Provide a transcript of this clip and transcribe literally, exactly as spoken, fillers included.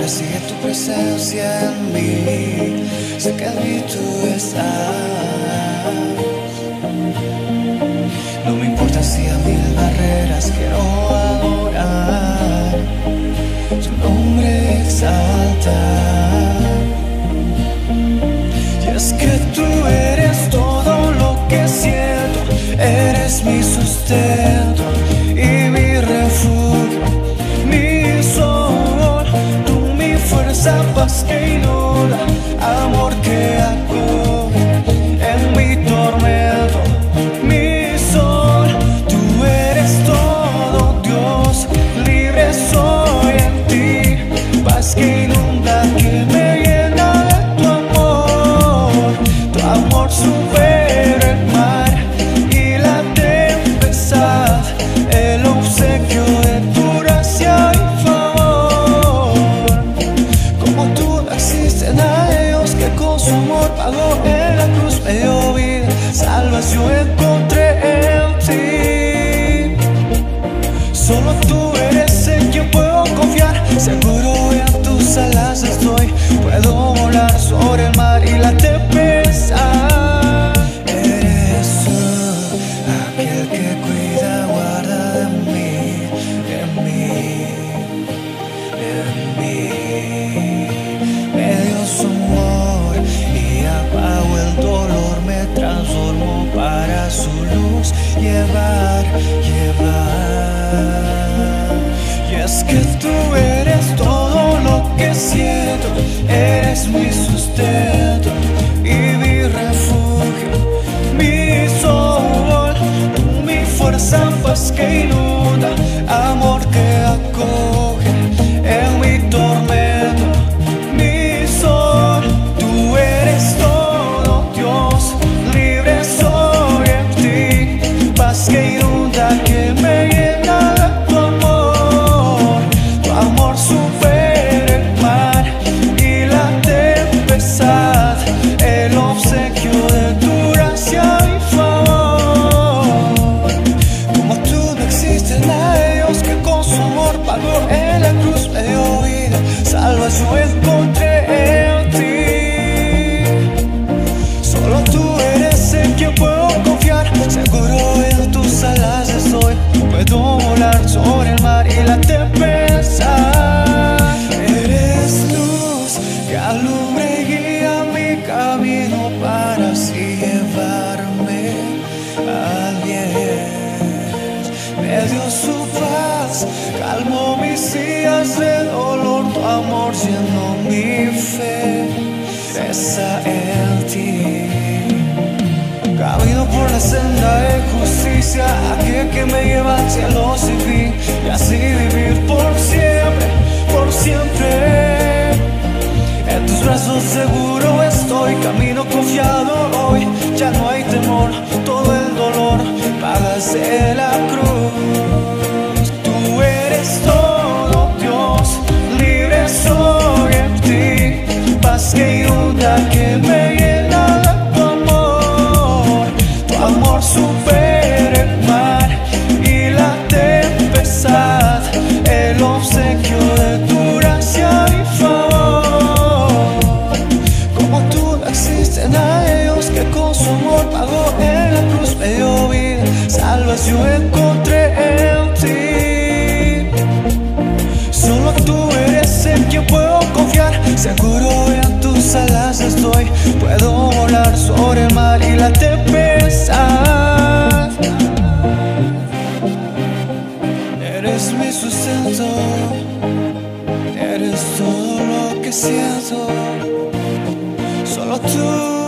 ahora sigue tu presencia en mí. Sé que en mí tú estás. No me importa si a mil barreras quiero adorar tu nombre exaltar. Y es que tú eres todo lo que siento, eres mi sustento y mi refugio, mi sol, tú mi fuerza, paz que inunda, amor que acoge en mi tormento, mi sol, tú eres todo Dios, libre soy en ti, paz que inunda, que me llena de tu amor, tu amor supera el mar y la tempestad, el obsequio de tu gracia y favor. Como tú no existe nadie, Dios, que con su amor pagó en la cruz, me dio vida, salvación encontré en ti. Solo tú eres en quien puedo confiar, seguro en tus alas estoy, puedo volar sobre el mar y la tempestad. Eres tú, aquel que cuida, guarda de mí, en mí, en mí. Me dio su amor y apagó el dolor, me transformó para su luz llevar, llevar. Y es que tú eres todo lo que siento, eres mi sustento y mi refugio, mi sol, mi fuerza, paz que inunda, amor que acoge en mi tormento, mi sol, tú eres todo Dios, libre soy en ti, paz que inunda, que me llena de tu amor, tu amor supera el mar y la tempestad, el obsequio de tu gracia y favor. Como tú no existe nadie, Dios, que con su amor pagó en la cruz, me dio vida, salvación encontré en ti. Solo tú eres en quien puedo confiar, seguro en tus alas estoy, puedo volar sobre el mar y la tempestad. Eres luz que alumbra y guía mi camino para así llevarme al bien. Me dio su paz, calmó mis días de dolor, tu amor llenó mi fe, esa en ti. Camino por la senda de justicia, aquel que me lleva al cielo sin fin, y así vivir por siempre, por siempre. En tus brazos seguro estoy, camino confiado hoy, ya no hay temor, todo el dolor pagas de la cruz. Tú eres todo Dios, libre soy en ti, paz que inunda, que me llena de tu amor, tu amor supera el mar y la tempestad, el obsequio de tu gracia y favor. Como tú no existe nadie, Dios, que con su amor pagó en la cruz, me dio vida, salvación encontré en ti. Solo tú eres en quien puedo confiar, seguro en tus alas estoy, puedo volar sobre el mar y la tempestad. Eres mi sustento, eres todo lo que siento, solo tú